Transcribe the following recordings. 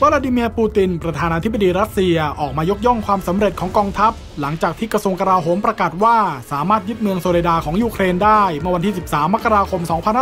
วลาดิเมียร์ปูตินประธานาธิบดีรัสเซียออกมายกย่องความสำเร็จของกองทัพหลังจากที่กระทรวงกลาโหมประกาศว่าสามารถยึดเมืองโซเลดาของยูเครนได้เมื่อวันที่ 13 มกราคม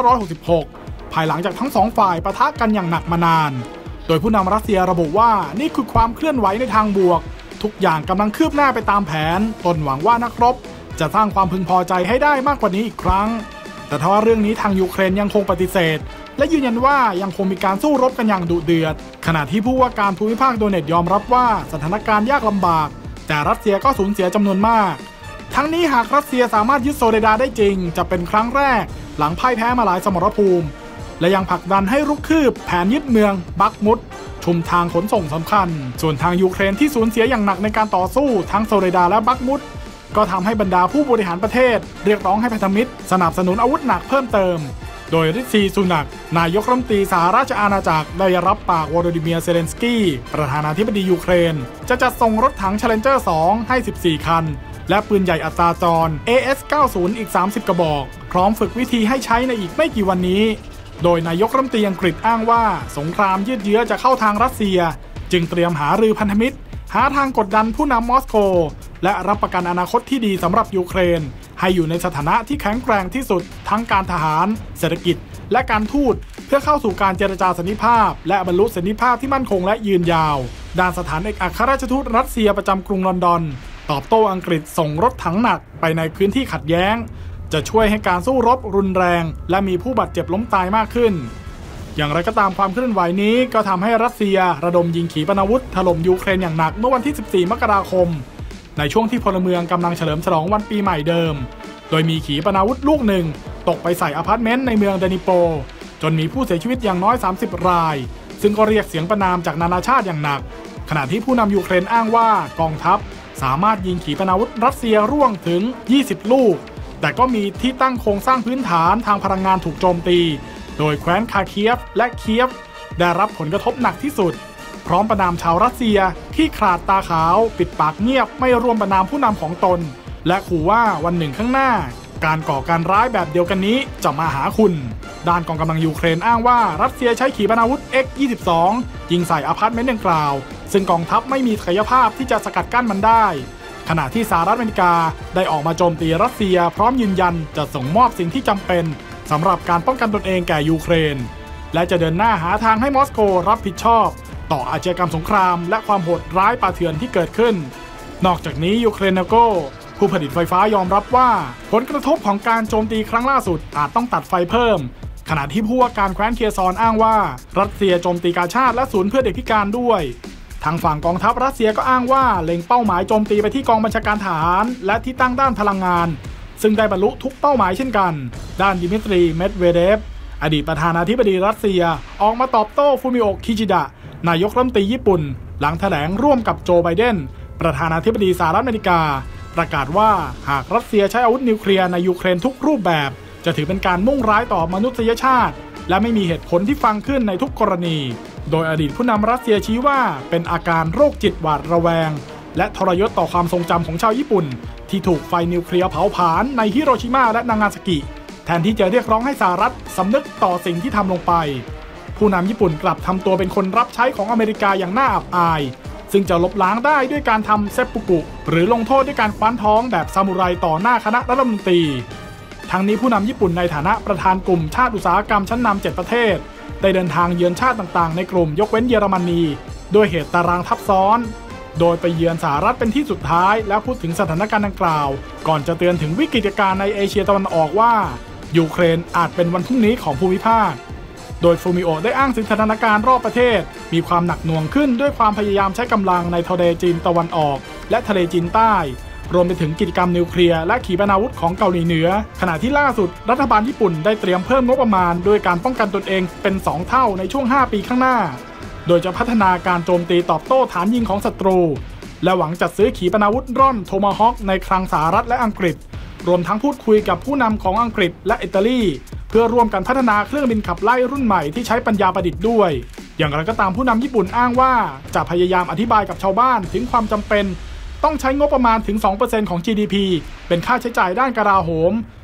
2566 ภายหลังจากทั้งสองฝ่ายปะทะกันอย่างหนักมานานโดยผู้นำรัสเซียระบุว่านี่คือความเคลื่อนไหวในทางบวกทุกอย่างกำลังคืบหน้าไปตามแผนตนหวังว่านักรบจะสร้างความพึงพอใจให้ได้มากกว่านี้อีกครั้งแต่ทว่าเรื่องนี้ทางยูเครนยังคงปฏิเสธและยืนยันว่ายังคงมีการสู้รบกันอย่างดุเดือดขณะที่ผู้ว่าการภูมิภาคโดเนตยอมรับว่าสถานการณ์ยากลำบากแต่รัสเซียก็สูญเสียจำนวนมากทั้งนี้หากรัสเซียสามารถยึดโซเลดาได้จริงจะเป็นครั้งแรกหลังพ่ายแพ้มาหลายสมรภูมิและยังผลักดันให้รุกคืบแผนยึดเมืองบักมุดชุมทางขนส่งสำคัญส่วนทางยูเครนที่สูญเสียอย่างหนักในการต่อสู้ทั้งโซเลดาและบักมุดก็ทำให้บรรดาผู้บริหารประเทศเรียกร้องให้พันธมิตรสนับสนุนอาวุธหนักเพิ่มเติมโดยริชีซูนักนายกรัฐมนตรีสหราชอาณาจักรได้รับปากวโลดิเมียร์เซเลนสกี้ประธานาธิบดียูเครนจะจัดส่งรถถัง Challenger 2 ให้ 14 คันและปืนใหญ่อัตราจร AS-90 อีก 30 กระบอกพร้อมฝึกวิธีให้ใช้ในอีกไม่กี่วันนี้โดยนายกรัฐมนตรีอังกฤษอ้างว่าสงครามยืดเยื้อจะเข้าทางรัสเซียจึงเตรียมหารือพันธมิตรหาทางกดดันผู้นำมอสโกและรับประกันอนาคตที่ดีสำหรับยูเครนให้อยู่ในสถานะที่แข็งแกร่งที่สุดทั้งการทหารเศรษฐกิจและการทูตเพื่อเข้าสู่การเจรจาสันติภาพและบรรลุสันติภาพที่มั่นคงและยืนยาวด้านสถานเอกอัครราชทูตรัสเซียประจำกรุงลอนดอนตอบโต้อังกฤษส่งรถถังหนักไปในพื้นที่ขัดแย้งจะช่วยให้การสู้รบรุนแรงและมีผู้บาดเจ็บล้มตายมากขึ้นอย่างไรก็ตามความเคลื่อนไหวนี้ก็ทำให้รัสเซียระดมยิงขีปนาวุธถล่มยูเครนอย่างหนักเมื่อวันที่ 14 มกราคมในช่วงที่พลเมืองกำลังเฉลิมฉลองวันปีใหม่เดิมโดยมีขีปนาวุธลูกหนึ่งตกไปใส่อพาร์ตเมนต์ในเมืองเดนิโปรจนมีผู้เสียชีวิตอย่างน้อย30 รายซึ่งก็เรียกเสียงประณามจากนานาชาติอย่างหนักขณะที่ผู้นำยูเครนอ้างว่ากองทัพสามารถยิงขีปนาวุธรัสเซียร่วงถึง20 ลูกแต่ก็มีที่ตั้งโครงสร้างพื้นฐานทางพลังงานถูกโจมตีโดยแคว้นคาเคียฟและเคียฟได้รับผลกระทบหนักที่สุดพร้อมประณามชาวรัสเซียที่ขาดตาขาวปิดปากเงียบไม่ร่วมประณามผู้นำของตนและขู่ว่าวันหนึ่งข้างหน้าการก่อการร้ายแบบเดียวกันนี้จะมาหาคุณด้านกองกำลังยูเครนอ้างว่ารัสเซียใช้ขีปนาวุธ X-22 ยิงใส่อพาร์ตเมนต์ดังกล่าวซึ่งกองทัพไม่มีศักยภาพที่จะสกัดกั้นมันได้ขณะที่สหรัฐอเมริกาได้ออกมาโจมตีรัสเซียพร้อมยืนยันจะส่งมอบสิ่งที่จำเป็นสำหรับการป้องกันตนเองแก่ยูเครนและจะเดินหน้าหาทางให้มอสโกรับผิดชอบต่ออาชญากรรมสงครามและความโหดร้ายป่าเถื่อนที่เกิดขึ้นนอกจากนี้ยูเครนโกผู้ผลิตไฟฟ้ายอมรับว่าผลกระทบของการโจมตีครั้งล่าสุดอาจต้องตัดไฟเพิ่มขณะที่ผู้ว่าการแคว้นเคียซอนอ้างว่ารัสเซียโจมตีกาชาดและศูนย์เพื่อเด็กพิการด้วยทางฝั่งกองทัพรัสเซียก็อ้างว่าเล็งเป้าหมายโจมตีไปที่กองบัญชาการทหารและที่ตั้งด้านพลังงานซึ่งได้บรรลุทุกเป้าหมายเช่นกันด้านดิมิตรีเมดเวเดฟอดีตประธานาธิบดีรัสเซียออกมาตอบโต้ฟูมิโอะคิชิดะนายกรัฐมนตรีญี่ปุ่นหลังแถลงร่วมกับโจไบเดนประธานาธิบดีสหรัฐอเมริกาประกาศว่าหากรัสเซียใช้อาวุธนิวเคลียร์ในยูเครนทุกรูปแบบจะถือเป็นการมุ่งร้ายต่อมนุษยชาติและไม่มีเหตุผลที่ฟังขึ้นในทุกกรณีโดยอดีตผู้นำรัสเซียชี้ว่าเป็นอาการโรคจิตหวาดระแวงและทรยศต่อความทรงจำของชาวญี่ปุ่นที่ถูกไฟนิวเคลียร์เผาผลาญในฮิโรชิมาและนางาซากิแทนที่จะเรียกร้องให้สหรัฐสำนึกต่อสิ่งที่ทำลงไปผู้นำญี่ปุ่นกลับทำตัวเป็นคนรับใช้ของอเมริกาอย่างน่าอับอายซึ่งจะลบล้างได้ด้วยการทำเซปปุกุหรือลงโทษด้วยการคว้านท้องแบบซามูไรต่อหน้าคณะรัฐมนตรีทั้งนี้ผู้นำญี่ปุ่นในฐานะประธานกลุ่มชาติอุตสาหกรรมชั้นนำ7ประเทศได้เดินทางเยือนชาติต่างๆในกลุ่มยกเว้นเยอรมนีด้วยเหตุตารางทับซ้อนโดยไปเยือนสหรัฐเป็นที่สุดท้ายแล้วพูดถึงสถานการณ์ดังกล่าวก่อนจะเตือนถึงวิกฤตการณ์ในเอเชียตะวันออกว่ายูเครนอาจเป็นวันพรุ่งนี้ของภูมิภาคโดยฟูมิโอะได้อ้างถึงสถานการณ์รอบประเทศมีความหนักหน่วงขึ้นด้วยความพยายามใช้กำลังในทะเลจีนตะวันออกและทะเลจีนใต้รวมไปถึงกิจกรรมนิวเคลียร์และขีปนาวุธของเกาหลีเหนือขณะที่ล่าสุดรัฐบาลญี่ปุ่นได้เตรียมเพิ่มงบประมาณด้วยการป้องกันตนเองเป็น2เท่าในช่วง5ปีข้างหน้าโดยจะพัฒนาการโจมตีตอบโต้ฐานยิงของศัตรูและหวังจัดซื้อขีปนาวุธร่อนโทมาฮอคในคลังสหรัฐและอังกฤษรวมทั้งพูดคุยกับผู้นำของอังกฤษและอิตาลีเพื่อร่วมกันพัฒนาเครื่องบินขับไล่รุ่นใหม่ที่ใช้ปัญญาประดิษฐ์ด้วยอย่างไรก็ตามผู้นำญี่ปุ่นอ้างว่าจะพยายามอธิบายกับชาวบ้านถึงความจำเป็นต้องใช้งบประมาณถึง 2% ของ GDP เป็นค่าใช้จ่ายด้านกลาโหม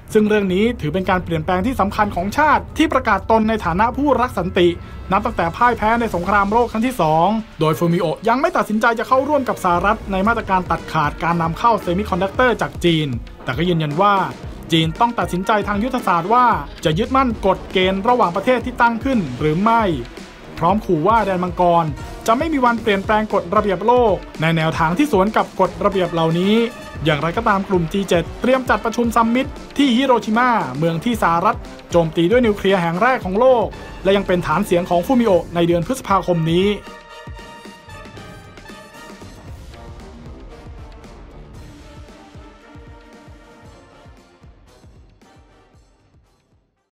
ซึ่งเรื่องนี้ถือเป็นการเปลี่ยนแปลงที่สำคัญของชาติที่ประกาศตนในฐานะผู้รักสันตินับตั้งแต่พ่ายแพ้ในสงครามโลกครั้งที่2โดยฟูมิโอะยังไม่ตัดสินใจจะเข้าร่วมกับสหรัฐในมาตรการตัดขาดการนำเข้าเซมิคอนดักเตอร์จากจีนแต่ก็ยืนยันว่าจีนต้องตัดสินใจทางยุทธศาสตร์ว่าจะยึดมั่นกฎเกณฑ์ระหว่างประเทศที่ตั้งขึ้นหรือไม่พร้อมขู่ว่าแดนมังกรจะไม่มีวันเปลี่ยนแปลงกฎระเบียบโลกในแนวทางที่สวนกับกฎระเบียบเหล่านี้อย่างไรก็ตามกลุ่ม G7 เตรียมจัดประชุมซัมมิตที่ฮิโรชิมาเมืองที่สหรัฐโจมตีด้วยนิวเคลียร์แห่งแรกของโลกและยังเป็นฐานเสียงของฟูมิโอะในเดือนพฤษภาคมนี้